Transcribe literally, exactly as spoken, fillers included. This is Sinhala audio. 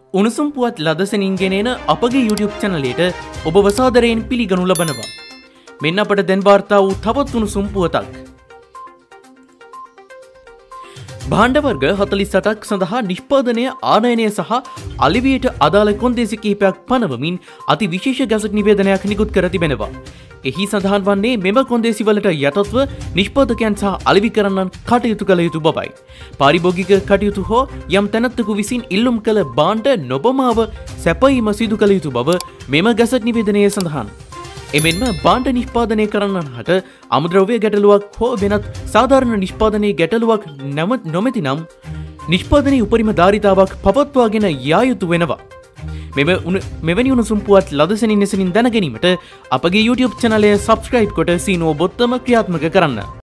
උණුසුම් පුවත් ලදසනින් ගෙනෙන අපගේ YouTube චැනලයට ඔබ වසාදරයෙන් පිළිගනු ලබනවා. මෙන්න අපට දැන් වාර්තා වූ තවත් උණුසුම් පුවතක්. භාණ්ඩ වර්ග හතළිස් අටක් සඳහා නිෂ්පාදනය ආනයනය සහ අලිවියට අදාළ කොන්දේසි කිහිපයක් පනවමින් අති විශේෂ ගැසට් නිවේදනයක් නිකුත් කර තිබෙනවා. එහි සඳහන් වන්නේ මෙම කොන්දේසි වලට යටත්ව නිෂ්පාදකයන් සහ අලිවි කරන්නන් කටයුතු කළ යුතු බවයි. පාරිභෝගික කටයුතු හෝ යම් තැනැත්තෙකු විසින් ඉල්ලුම් කළ භාණ්ඩ නොබමාව සැපයීම සිදු කළ යුතු බව මෙම ගැසට් නිවේදනයේ සඳහන්. එමෙන්ම භාණ්ඩ නිෂ්පාදනය කරන්නන් හට අමුද්‍රව්‍ය ගැටලුවක් හෝ වෙනත් සාධාරණ නිෂ්පාදනයේ ගැටලුවක් නොමැති නම් නිෂ්පාදනයේ උපරිම ධාරිතාවක් පවත්වාගෙන යා යුතු වෙනවා. මෙවැනි උණුසුම් පුවත් ලදසනින් එසනින් දැන ගැනීමට අපගේ YouTube චැනලය සබ්ස්ක්‍රයිබ් කොට සීනුව බොත්තම ක්‍රියාත්මක කරන්න.